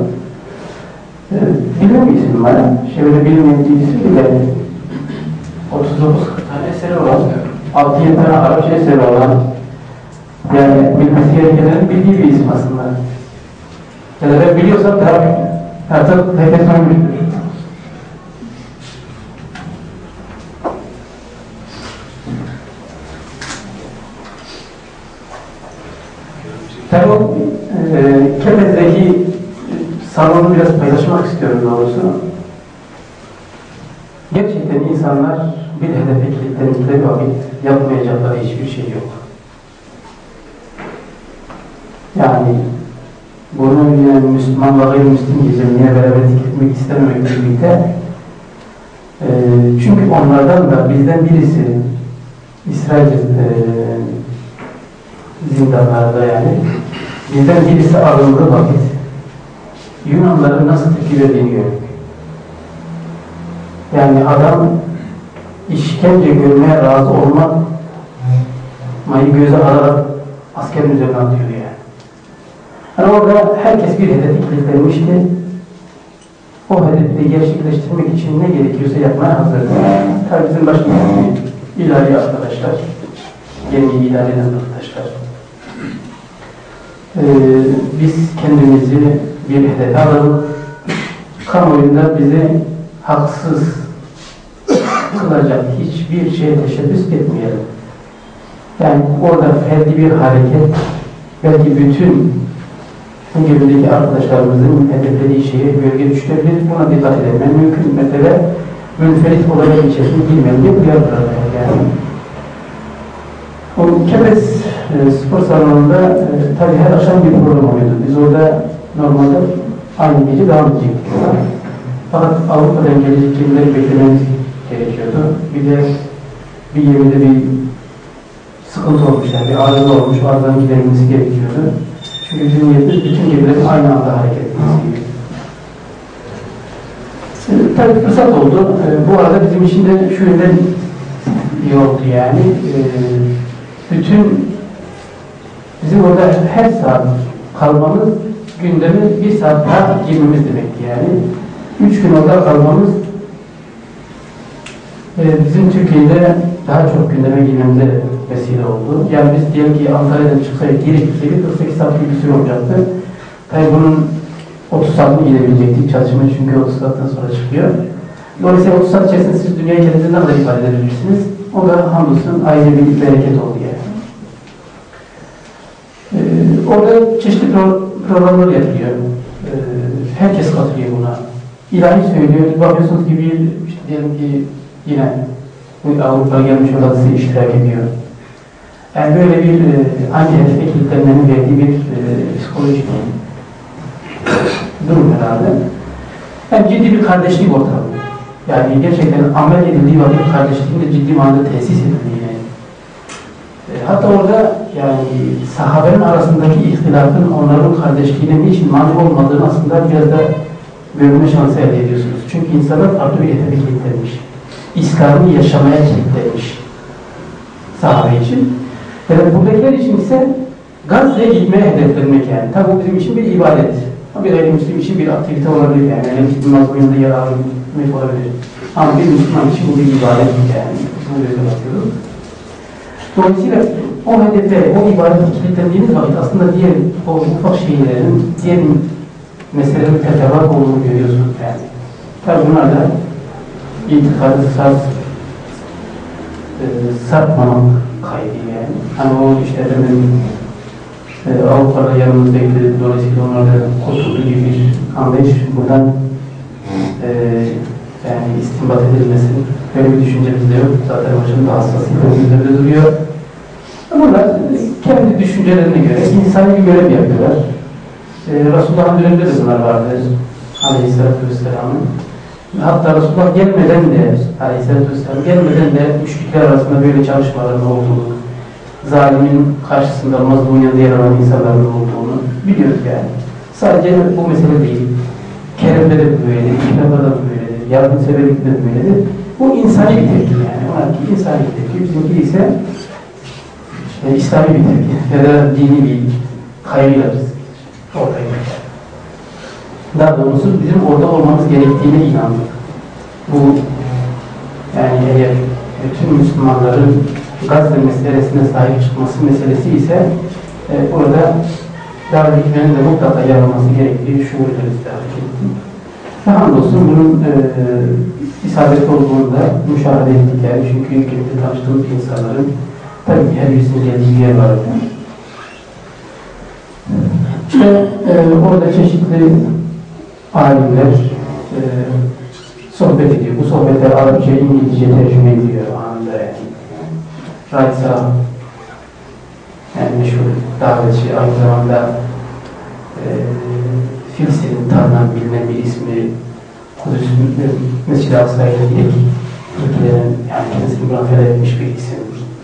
S3: Bilir mi isim var? Şöyle bilmeyen bir isim değil yani. 39-40 tane eseri olan, 6-7 tane Arapça eseri olan, yani bilmesi gerekenlerin bildiği bir isim aslında. Ya da ben biliyorsam daha artık herkes ölmüştür. Tabii o Kepez'deki salonu biraz paylaşmak istiyorum doğrusu. Gerçekten insanlar bir hedefe kilitledikleri vakit yapmayacakları hiçbir şey yok. Yani bunu yani Müslüman ve gayrimüslim gizemliğe beraber etmek istememekle birlikte çünkü onlardan da bizden birisi İsrail zindanlarda yani bizden birisi arındığı vakit Yunanların nasıl tepki verdiğini gördük. Yani adam işkence görmeye razı olmayı göze alarak askerin üzerine atıyordu yani. Yani orada herkes bir hedefe kilitlenmişti. O hedefi de gerçekleştirmek için ne gerekiyorsa yapmaya hazırdı. Tabii bizim başımızda ilahi arkadaşlar, gemi idare eden arkadaşlar. Biz kendimizi bir hedefe alalım. Kamuoyunda bizi haksız kılacak hiçbir şeye teşebbüs etmeyelim. Yani orada ferdi bir hareket, belki bütün bu gemideki arkadaşlarımızın hedeflediği şeye gölge düşürebilir. Buna dikkat edelim. Mümkün mesele münferit olaylar içerisinde girmeyen bir uyardılar yani. O Kepez spor salonunda tabii her akşam bir program oluyordu. Biz orada normalde aynı gece devam edecektik. Fakat Avrupa'dan gelecek gemileri beklememiz gerekiyordu. Bir de bir gemide bir sıkıntı olmuş, yani bir arıza olmuş, arızadan giderilmesi gerekiyordu. Çünkü bizim niyetimiz bütün gemilerin aynı anda hareket etmesiydi. Tabii fırsat oldu. Bu arada bizim için de şu yönden iyi oldu yani. Bütün bizim orada her saat kalmamız gündemi bir saat daha girmemiz demekti yani. 3 gün orada kalmamız bizim Türkiye'de daha çok gündeme girmemize vesile oldu. Yani biz diyelim ki Antalya'dan çıksaydık, geri gitseydik 48 saatlik bir süre olacaktı. Tabii bunun 30 saatini gidebilecektik çalışma çünkü 30 saatten sonra çıkıyor. Dolayısıyla 30 saat içerisinde siz dünyayı kendinize ne kadar ifade edebilirsiniz? O da hamdolsun ayrı bir bereket oldu yani. Orada çeşitli programlar yapılıyor. Herkes katılıyor buna. İlahi söylüyor. Bakıyorsunuz ki bir, işte diyelim ki yine bu Avrupa'ya gelmiş olan size iştirak ediyor. Yani böyle bir hangi hedefe kilitlenmenin verdiği bir psikolojik durum herhalde. Yani ciddi bir kardeşlik ortamı. Yani gerçekten amel edildiği vakit kardeşliğin de ciddi manada tesis edildiğini. Hatta orada yani sahabenin arasındaki ihtilafın onların kardeşliğine niçin mani olmadığını aslında biraz da görme şansı elde ediyorsunuz. Çünkü insanlar farklı bir hedefe kilitlenmiş. İslam'ı yaşamaya kilitlenmiş sahabe için. Yani buradakiler için ise Gazze'ye gitmeye hedeflenmek yani. Tabi bu bizim için bir ibadet. Bir gayrimüslim için bir aktivite olabilir yani. Yani Müslüman oyunda yer almak olabilir. Ama bir Müslüman için bu bir ibadet yani. Bunu böyle bakıyoruz. Dolayısıyla o hedefe, o ibadete kilitlendiğiniz vakit aslında diğer o ufak şeylerin, diğer meselelerin teferruat olduğunu görüyorsunuz yani. Tabi bunlar da itikadı sarpmamak kaydı yani. Hani o işte Avrupa'da yanımızdaydı, dolayısıyla onlardan kurtulduğu gibi bir anlayış buradan yani istinbat edilmesin. Böyle bir düşüncemiz de yok. Zaten hocam da hassasıyla üzerinde duruyor. Bunlar kendi düşüncelerine göre insani bir görev yapıyorlar. Resulullah'ın döneminde de bunlar vardır. Aleyhisselatü Vesselam'ın. Hatta Resulullah gelmeden de, Aleyhisselatü Vesselam gelmeden de müşrikler arasında böyle çalışmaların olduğunu, zalimin karşısında mazlumun yanında yer alan insanların olduğunu biliyoruz yani. Sadece bu mesele değil. Kerem'de de böyledir, İslam'da da böyledir, yardımseverlikte de böyledir. Bu insani bir tepki yani. Onlarki insani bir tepki. Bizimki ise İslami bir tepki ya da dini bir kaygıyla ortaya. Daha doğrusu bizim orada olmamız gerektiğine inandık. Bu yani eğer bütün Müslümanların Gazze meselesine sahip çıkması meselesi ise burada davet etmenin de mutlaka yer alması gerektiği şuurla hareket ettik. Ve hamdolsun bunun isabetli olduğunu da müşahede ettik yani. Çünkü ülkemizde tanıştığımız insanların tabii ki her birisinin geldiği bir yer vardı. İşte orada çeşitli alimler sohbet ediyor. Bu sohbetler Arapça, İngilizce tercüme ediyor anında yani. Raisa yani meşhur davetçi, aynı zamanda Filistin'in tanınan bilinen bir ismi Kudüs'ün Mescid-i Aksa'yla ilk Türkiye'nin yani kendisini münafere etmiş bir isim.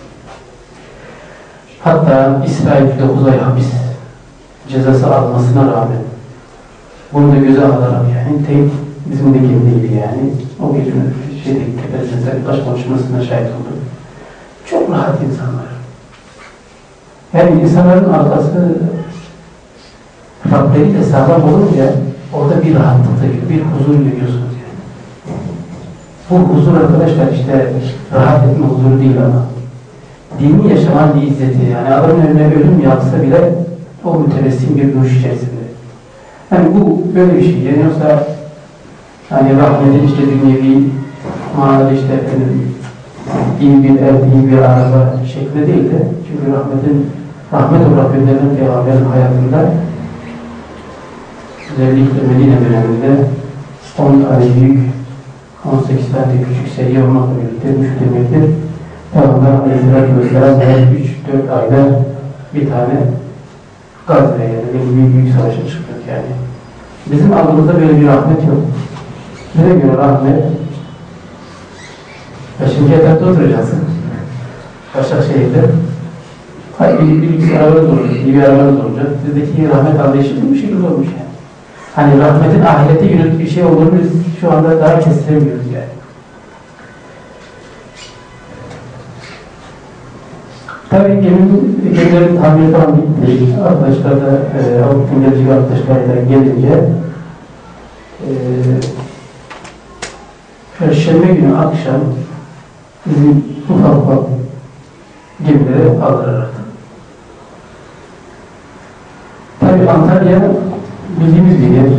S3: Hatta İsrail 9 ay hapis cezası almasına rağmen bunu da göze alarak yani tek bizim de kendiydi yani. O bir şeydeki tepesinde baş konuşmasına şahit olduk. Çok rahat insanlar. Yani insanların arkası Rabbleri sağlam olunca orada bir rahatlıkta bir huzur görüyorsunuz yani. Bu huzur arkadaşlar işte rahat etme huzuru değil ama dini yaşaman bir izzeti yani adamın önüne ölüm yağsa bile o mütebessim bir duruş içerisinde. Yani bu böyle bir şey. Yani yoksa hani rahmetin işte dünyevi manada işte iyi bir ev, iyi bir araba şeklinde değil de çünkü rahmet olarak gönderilen Peygamber'in hayatında özellikle Medine döneminde 10 tane büyük 18 tane küçük seri olmakla birlikte şu demektir. Peygamber Aleyhisselatü Vesselam her 3-4 ayda bir tane Gazze'ye yani büyük savaşa çıktık yani. Bizim algımızda böyle bir rahmet yok. Bize göre rahmet, ya şimdi yatakta oturacaksın. Başakşehir'de. Hayır, bir arabanız olacak, iyi bir arabanız olacak. Bizdeki rahmet anlayışı bu şekilde olmuş yani. Hani rahmetin ahirete yönelik bir şey olduğunu biz şu anda daha kestiremiyoruz yani. Tabii gemilerin tamiri falan bitti. Arkadaşlar da, Avrupa'nın gelecek arkadaşlarıyla gelince Perşembe günü akşam bizim ufak gemileri aldırarak. Tabii Antalya bildiğimiz bir yer.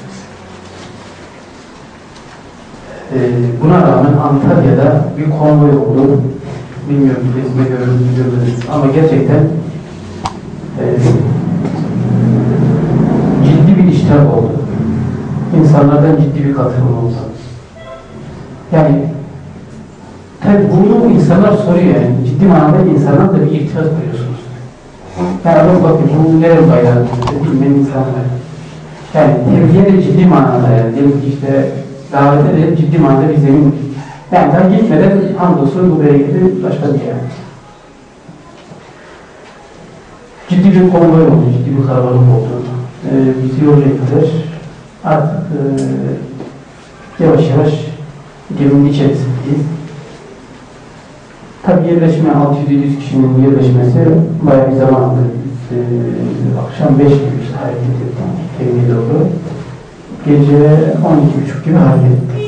S3: Buna rağmen Antalya'da bir konvoy oldu. Bilmiyorum, resmi görüldünüz ama gerçekten ciddi bir iştirak oldu. İnsanlardan ciddi bir katılım oldu. Yani tabii bunu insanlar soruyor yani. Ciddi manada insanlar da bir itiraz koyuyorsunuz. Yani adam bakıyor, bu nereye bayrağı bilmeyen insanlar. Yani tebliğe de ciddi manada yani. Diyelim ki işte davete de ciddi manada bir zemin. Yani daha gitmeden hamdolsun bu bereketi başladı yani. Ciddi bir konvoy oldu, ciddi bir kalabalık oldu. Bizi yolcu ettiler. Artık yavaş yavaş geminin içerisindeyiz. Tabii yerleşme 600-700 kişinin yerleşmesi bayağı bir zaman aldı. Akşam 5 gibi işte hareket ettik. Gemiye doğru. Gece 12.30 gibi hareket ettik.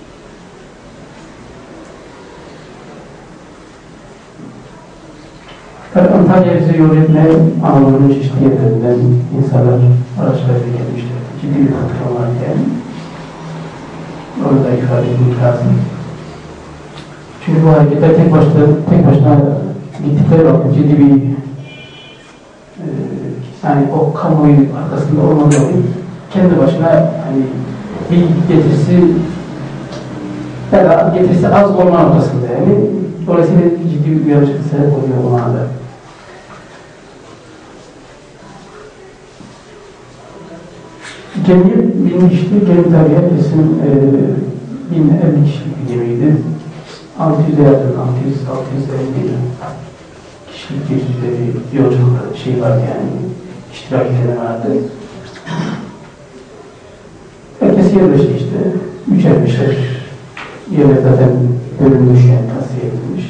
S3: Tabii Antalya'ya bize yol etmeye Anadolu'nun çeşitli yerlerinden insanlar araçlarıyla gelmişler. Ciddi bir katılım var yani. Onu da ifade etmek lazım. Çünkü bu hareketler tek başına gittikleri vakit ciddi bir yani o kamuoyu arkasında olmadığı vakit kendi başına hani bir getirisi az olma noktasında yani. Dolayısıyla ciddi bir uyarıcılık sebep oluyor o manada. Gemi binmişti. Gemi tabii herkesin 1050 kişilik bir gemiydi. 600'e yakın, 600-650 kişilik bir yolculuk şey vardı yani. İştirak eden vardı. Herkes yerleşti işte. Üçer beşer yerler zaten bölünmüş yani tavsiye edilmiş.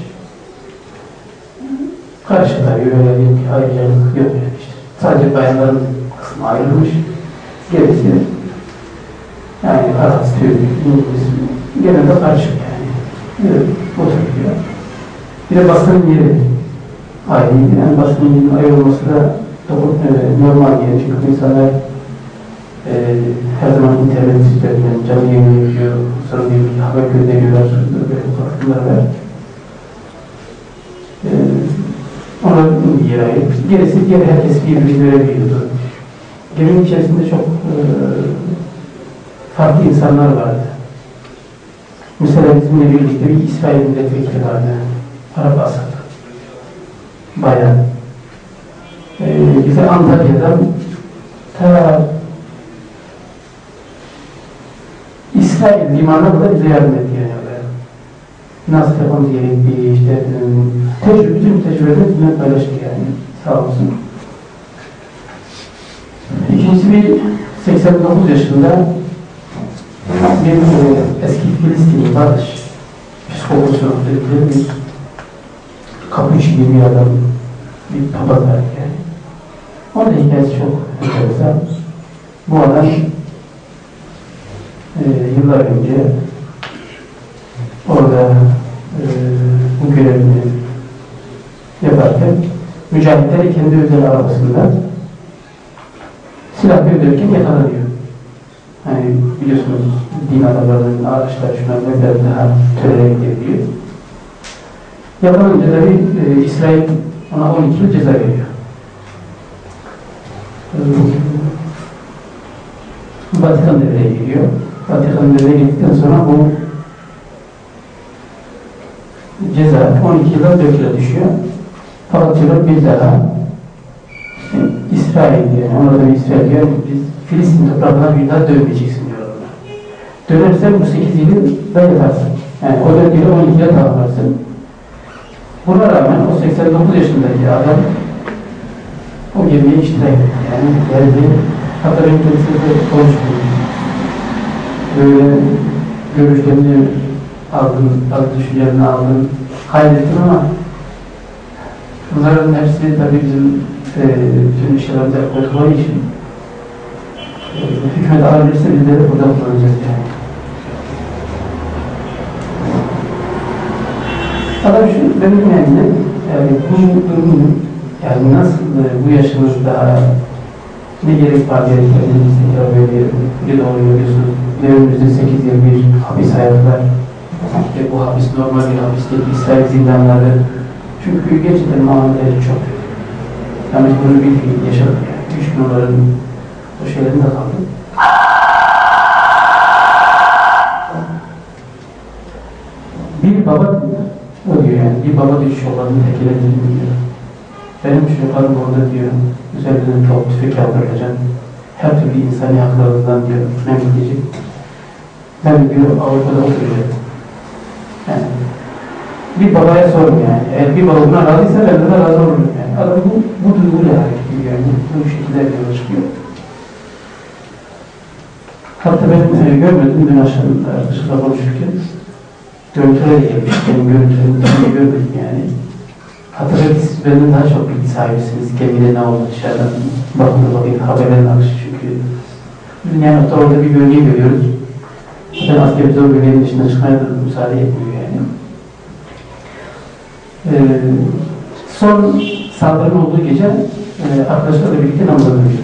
S3: Karşıda öyle bir ayrıcalık yok yani işte. Sadece bayanların kısmı ayrılmış. Gerisi yani Arap, Türk, İngiliz genelde karışık yani. Oturuyor. Bir de basının yeri ayrıydı. Yani basının yerinin ayrılması da normal yani. Çünkü insanlar her zaman internet üzerinden canlı yayın yapıyor. Sonra bir haber gönderiyorlar. Böyle farklılar var. Ona bir yere ait. Gerisi diğer herkes birbirini görebiliyordu. Geminin içerisinde çok farklı insanlar vardı. Mesela bizimle birlikte bir İsrail milletvekili vardı. Arap asıllı. Bayan. Bize Antalya'dan ta İsrail limanına kadar bize yardım etti yani. Nasıl yapmamız gerektiği işte bütün tecrübeleri bizimle paylaştı yani. Sağ olsun. İkincisi bir 89 yaşında bir eski Filistinli barış psikoposu dedikleri bir kapuç gibi bir adam, bir papaz var yani. Onun da hikayesi çok enteresan. Bu adam yıllar önce orada bu görevini yaparken mücahitleri kendi özel arabasında silah gönderirken yakalanıyor. Hani biliyorsunuz din adamlarının araçlar şuna böyle daha töreye gidiyor. Yakalanınca da İsrail ona 12 yıl ceza veriyor. Vatikan devreye giriyor. Vatikan devreye girdikten sonra bu ceza 12 yıldan 4 yıla düşüyor. Fakat diyor bir daha İsrail diyor. Orada bir İsrail diyor. Biz Filistin toprağına bir daha dönmeyeceksin diyor ona. Dönersen bu 8 yılı da yatarsın. Yani o 4 yılı 12 yıla tamamlarsın. Buna rağmen o 89 yaşındaki adam o gemiye iştirak etti. Yani geldi. Hatta benim kendisiyle konuştum. Böyle görüşlerini aldım, düşüncelerini aldım, kaydettim ama bunların hepsi tabii bizim tüm işlerimize koyduğu için hükümet alabilirse biz de burada kullanacağız yani. Adam şu benim yani bu durumun yani nasıl bu yaşınızda ne gerek var gerektiğinizde böyle bir doğru görüyorsunuz. Önümüzde 8 yıl bir hapis hayatı var. Ve bu hapis normal bir hapis değil, İsrail zindanları. Çünkü gerçekten muameleleri çok kötü. Yani bunu bildiğim yaşadık yani. 3 gün onların o şeylerinde kaldım. Bir baba o diyor yani, bir baba diyor çocuklarını tekelediğini diyor. Benim çocuklarım orada diyor, üzerinden top tüfek yaldıracağım. Her türlü insani haklarından diyor, ne diyecek? Ben diyor Avrupa'da oturacağım. Yani bir babaya sorun yani. Eğer bir baba buna razıysa ben de razı olurum yani. Adam bu duyguyla hareket ediyor yani. Bu şekilde yola çıkıyor. Hatta ben görmedim dün akşam dışarıda konuşurken. Görüntüler gelmiş. Benim görüntülerimi görmedim yani. Hatta belki siz benden daha çok bilgi sahibisiniz. Gemide ne oldu dışarıdan bakın haberlerin akışı çünkü. Yani orada bir bölgeyi görüyoruz. Ben askerimize o bölgenin dışına çıkmaya da müsaade etmiyor yani. Son saldırının olduğu gece arkadaşlarla birlikte namaza dönüyor.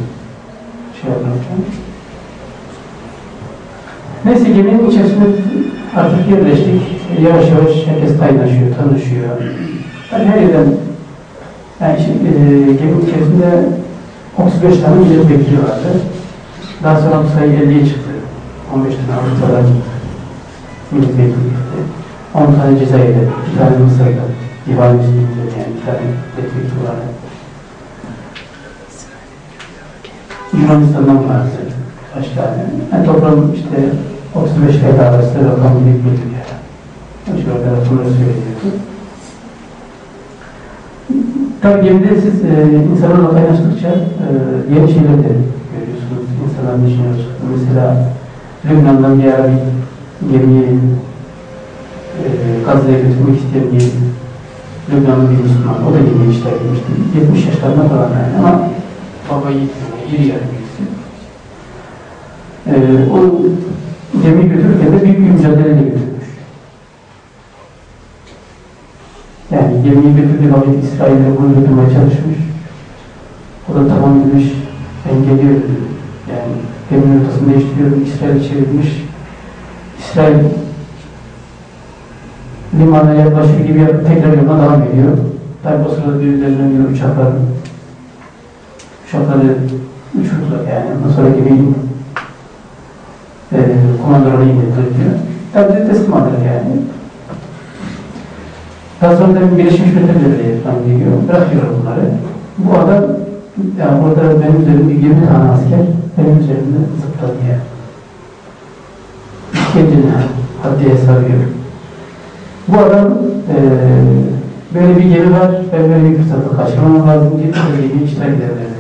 S3: Neyse geminin içerisinde artık yerleştik. Yavaş yavaş herkes kaynaşıyor, tanışıyor. Yani her yerden yani geminin içerisinde 35 tane milletvekili vardı. Daha sonra bu sayı 50'ye çıktı. 15 tane Avrupa'dan milletvekili gitti. 10 tane Cezayir'de, 2 tane Mısır'da, İhvan Müslüman'da yani 2 tane milletvekili vardı. Yunanistan'dan vardı kaç tane. Yani toplam işte 35 ile arasında rakam milletvekili yani. Şöyle rakamları söylüyordu. Tabii gemide siz insanlarla kaynaştıkça yeni şeyler de görüyorsunuz. İnsanların içine çıktı. Mesela Lübnan'dan bir ara bir gemiyi Gazze'ye götürmek isteyen bir Lübnanlı bir Müslüman. O da gemiye işler etmişti. 70 yaşlarında falan yani ama baba yiğit, iri yarı birisi. O gemiyi götürürken de büyük bir mücadeleyle götürmüş. Yani gemiyi götürdüğü vakit İsrail'e bunu götürmeye çalışmış. O da tamam demiş, ben geliyorum. Yani geminin ortasını değiştiriyorum, İsrail'i çevirmiş. İsrail limana yaklaşır gibi yapıp tekrar yoluna devam ediyor. Tabi o sırada üzerinden geliyor uçakları uçurdular yani. Ondan sonra geminin komandolarına indirdiler diyor. Tabi de teslim alır yani. Daha sonra da Birleşmiş Milletler'e falan geliyor. Bırakıyor bunları. Bu adam yani orada benim üzerimde 20 tane asker benim üzerimde zıpladı yani. Kendine haddiye sarıyor. Bu adam böyle bir gemi var, ben böyle bir fırsatı kaçırmam lazım diye bir gemiye iştirak ederler.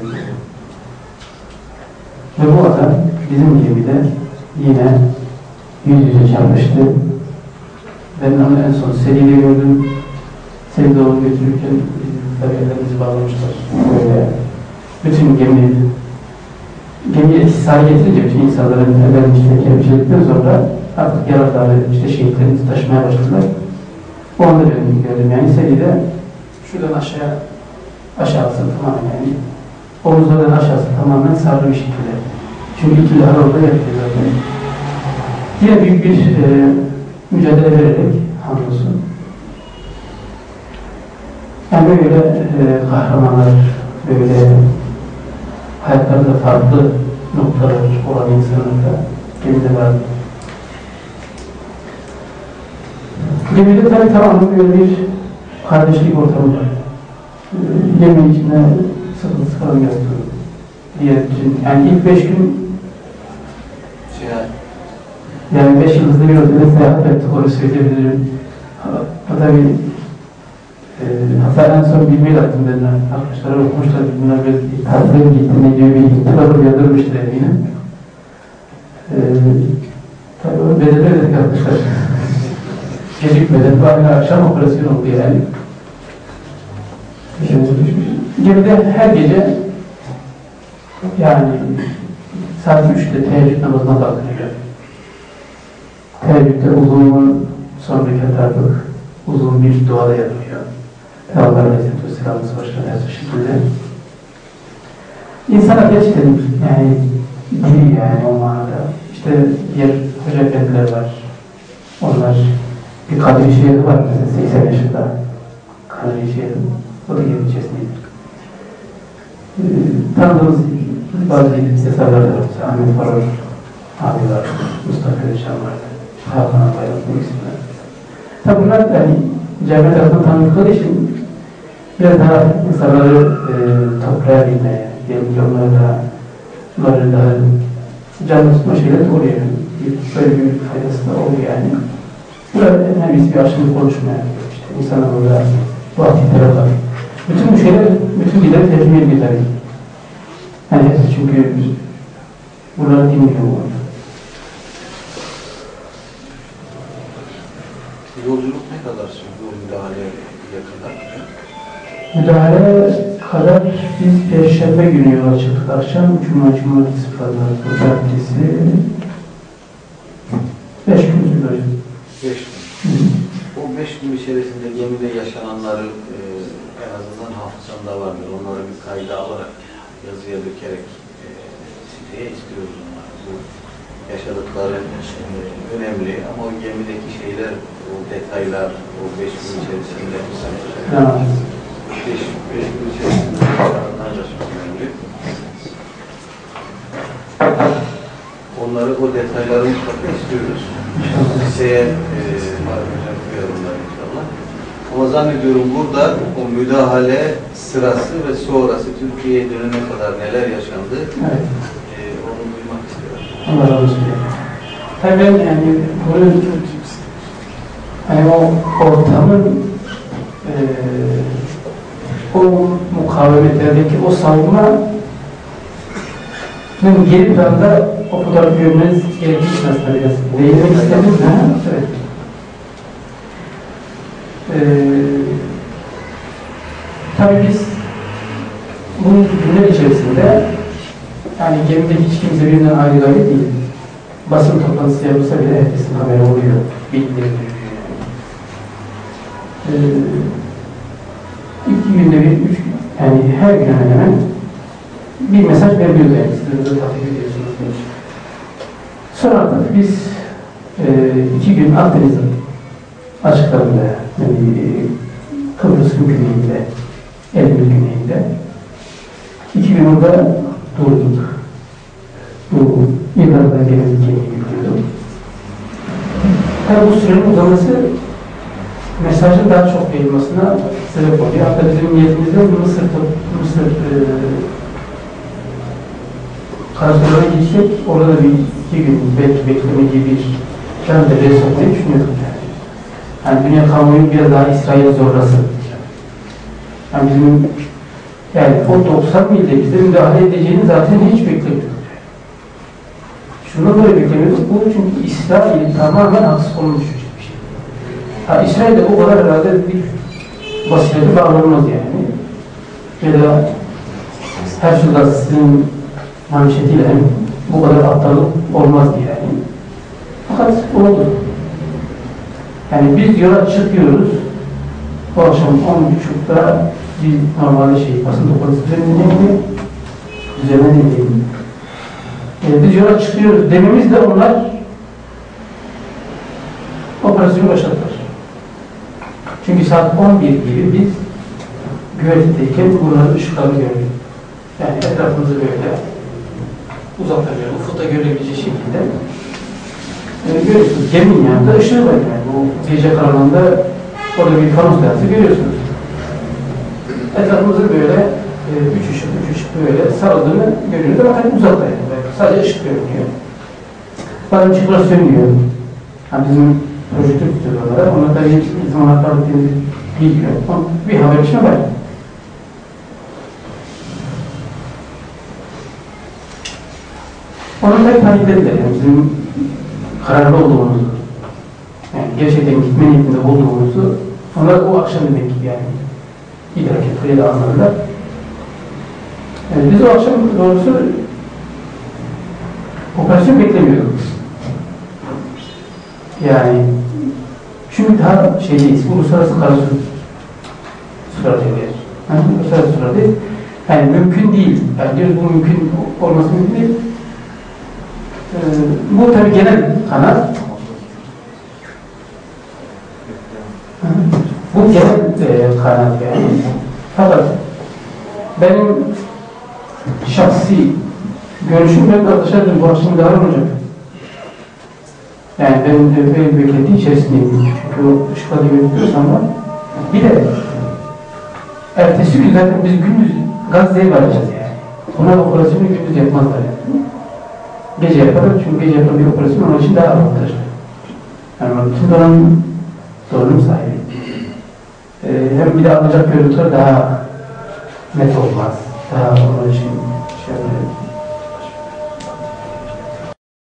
S3: Ve bu adam bizim gemide yine yüz yüze çarpıştı. Ben onu en son seride gördüm. Seride onu götürürken ellerimizi bağlamışlar. Böyle bütün gemiye etkisiz hale getirince bütün insanların ellerini çekildikten sonra artık yaralıları, işte şehitlerimizi taşımaya başladılar. O anda ben gördüm yani seride şuradan aşağısı tamamen yani omuzlardan aşağısı tamamen sarı bir şekilde. Çünkü ikili ara orada yapıyor zaten. Yine büyük bir mücadele vererek hamdolsun. Yani böyle kahramanlar, böyle hayatlarında farklı noktalar olan insanlar da gemide vardı. Gemide tabii tamamen böyle bir kardeşlik ortamı var. Yemeğin içinde sıkıntı falan yaptı. Yani ilk 5 gün yani 5 yıldızlı bir otelde seyahat ettik, onu söyleyebilirim. Hatta hatta en son bilmeyi attım dediler. Arkadaşlar okumuşlar, bunlar bir tatile mi gitti, ne diyor bir ihtilafı yadırmıştır eminim. Tabii onu bedelli ödedik arkadaşlar. Gecikmeden, aynı akşam operasyon oldu yani. Gemide her gece yani saat 3'te teheccüd namazına kalkıyor. Teheccüdde uzun son rekat artık uzun bir duada yapıyor. Peygamber Aleyhisselatü Vesselam'ın başına her şekilde. İnsana gerçekten yani diri yani o manada. İşte diğer hoca efendiler var. Onlar bir kadri şehri var mesela 80 yaşında. Kadri şehri. O da yerin içerisindeydi. Tanıdığımız bazı istisalar da var. Ahmet Farol abi var. Mustafa Özcan var. Hakan Abay'ın bu isimler. Tabi bunlar yani cami tarafından tanıdıkları için biraz daha insanları toplayabilmeye, onları daha canlı tutma şeyler de oluyor. Böyle bir faydası da oluyor yani. Burada en iyisi bir aşırı konuşmaya, işte insanlarla bu aktiviteler var. Bütün bu şeyler, bütün gider tercüme edilir. Yani çünkü bunları dinliyor.
S4: Yolculuk ne kadar sürdü o müdahaleye kadar?
S3: Müdahale kadar biz Perşembe günü yola çıktık. Akşam Cumartesi pazarı, Cumartesi 5 gün sürdü.
S4: 5 gün. O 5 gün içerisinde gemide yaşananları en azından hafızanda vardır. Onları bir kayda alarak yazıya dökerek siteye istiyoruz onları. Bu yaşadıkları önemli ama o gemideki şeyler, o detaylar, o 5 gün içerisinde 5 gün içerisinde yaşananlar da çok önemli. Onları, o detayları mutlaka istiyoruz. Liseye koyalım inşallah. Ama zannediyorum burada o müdahale sırası ve sonrası Türkiye'ye dönene kadar neler yaşandı,
S3: Evet.
S4: Onu duymak istiyorum.
S3: Allah razı olsun. Tabii ben yani bunun hani o ortamın o mukavemetlerdeki o savunmanın geri planda o fotoğrafı görmeniz gerektiği için aslında biraz değinmek istedim. Evet. Tabii biz bunun günler içerisinde yani gemideki hiç kimse birbirinden ayrı değil. Basın toplantısı yapılsa bile herkesin haberi oluyor. Bildiriliyor. 2 günde bir, 3 gün, yani her gün hemen bir mesaj veriyoruz yani. Siz de takip ediyorsunuz. Sonra artık biz 2 gün Akdeniz'in açıklarında, yani Kıbrıs'ın güneyinde, Eylül güneyinde 2 gün orada durduk. Bu İran'dan gelen bir gemiyi yüklüyorduk. Tabi bu sürenin uzaması mesajın daha çok yayılmasına sebep oluyor. Hatta bizim niyetimizde Mısır karşılarına gitsek, orada da bir 2 gün belki bekleme gibi bir can devreye sokmayı düşünüyorduk yani. Yani dünya kamuoyu biraz daha İsrail'e zorlasın. Yani bizim yani o 90 milde bize müdahale edeceğini zaten hiç beklemiyorduk. Şundan dolayı beklemiyoruz. Bu çünkü İsrail tamamen haksız konuma düşecek bir şey. Ha, İsrail'de o kadar herhalde bir basireti bağlanmaz yani. Ya da her şurada sizin manşetiyle bu kadar aptallık olmazdı yani. Fakat oldu. Yani biz yola çıkıyoruz. Bu akşam 10.30'da bir normalde basın toplantısı üzerine dinleyelim. Biz yola çıkıyoruz dememizle onlar operasyonu başlattılar. Çünkü saat 11 gibi biz güvertedeyken bunların ışıklarını gördük. Yani etrafımızı böyle uzakta böyle ufukta görülebileceği şekilde görüyorsunuz geminin yanında ışığı var yani. Bu gece karanlığında orada bir panos dersi görüyorsunuz. Etrafımızda böyle üç ışık böyle sarıldığını görüyoruz ama tabii uzakta yani. Sadece ışık görünüyor. Bazen ışıklar sönüyor. Yani bizim projektör tutuyorlar. Onlar tabii bizim anahtarlık bilmiyor. Bir haberleşme var. Onun tabii talepleri de yani bizim kararlı olduğumuzu, yani gerçekten gitme niyetinde olduğumuzu onlar o akşam demek ki yani idrak ettiği de anladılar. Yani biz o akşam doğrusu operasyon beklemiyorduk. Yani çünkü daha şeydeyiz, uluslararası karşı sulardayız. Yani uluslararası sulardayız. Yani mümkün değil. Yani diyoruz bu mümkün olması mümkün değil. Bu tabii genel kanat. Bu genel kanat yani. Fakat benim şahsi görüşüm ben arkadaşlar bu akşam daha olacak. Yani ben de beklediği içerisindeyim. Çünkü o ışıkları görüyorsam da bir de ertesi gün zaten biz gündüz Gazze'ye varacağız yani. Onlar operasyonu gündüz yapmazlar yani. Gece yaparız çünkü gece yapan bir operasyon onun için daha avantajlı. Yani bütün donanım sahibi. Hem bir de alınacak görüntüler daha net olmaz. Daha onun için şey yapıyor.